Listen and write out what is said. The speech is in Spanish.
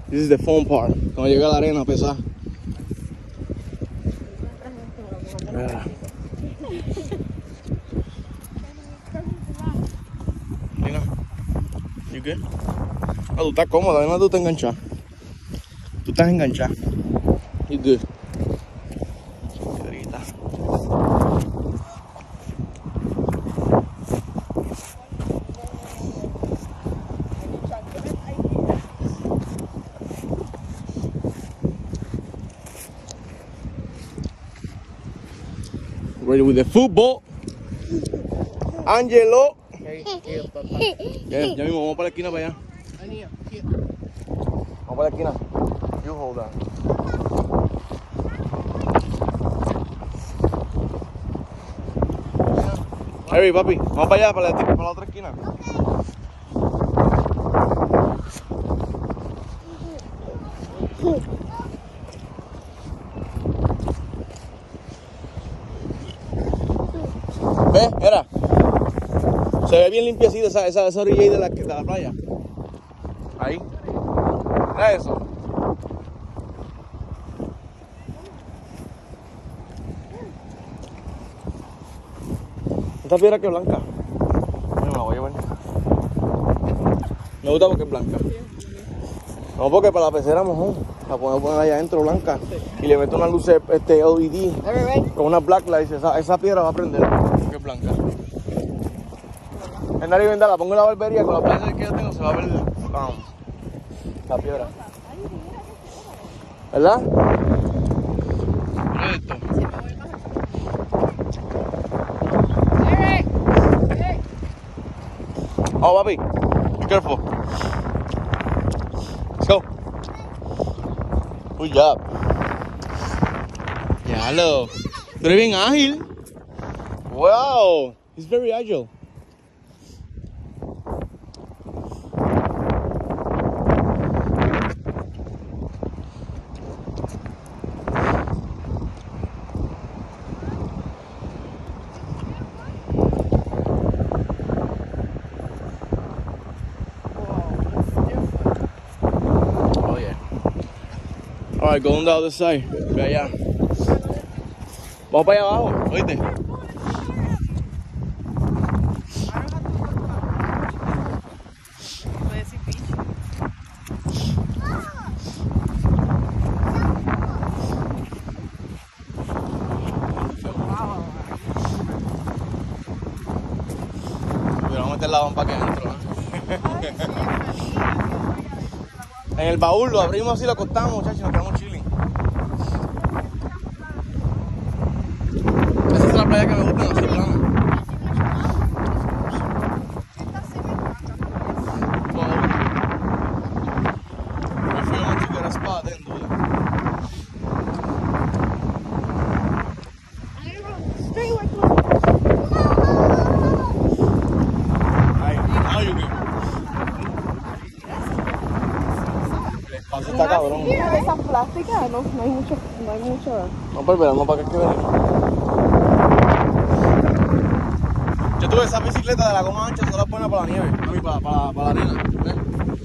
This is the fun part. Cuando llega la arena pesada. Mira. ¿Y qué? Ah, tú estás cómoda, además tú estás enganchada. Tú estás enganchada. You good. Piedrita. Ready with the football. Angelo. Ya mismo, vamos para la esquina para allá. Vamos para la esquina. You hold on. Hey, papi, vamos para allá, para la otra esquina. ¿Ves? Era. Se ve bien limpiecita esa orilla ahí de la playa. Ahí. Mira eso. Esta piedra que es blanca. No me la voy a llevar. Me gusta porque es blanca. No, porque para la pecera mejor. La podemos poner allá adentro blanca. Y le meto una luz LED con una black light. Esa piedra va a prender porque es blanca. En Nari Venda la pongo en la barbería. Con la playa que yo tengo se va a ver la piedra. ¿Verdad? Mira esto. Oh, papi, be careful. Let's go. Good job. Ya lo. Tú eres bien ágil. Wow, he's very agile. Alright, go on the other side. Ve allá. Vamos para allá abajo, ¿oíste? Pero vamos a meter la bomba aquí adentro, ¿no? En el baúl lo abrimos así, lo acostamos, muchachos, nos quedamos chilling. Esa es la playa que me gusta, no sé, plana. Me fui a mucho que era spa dentro. Está cabrón. Esas plásticas no hay mucho. No, pero verano para qué venir. Yo tuve esa bicicleta de la goma ancha, tú la pones para la nieve, para la arena. ¿Ves?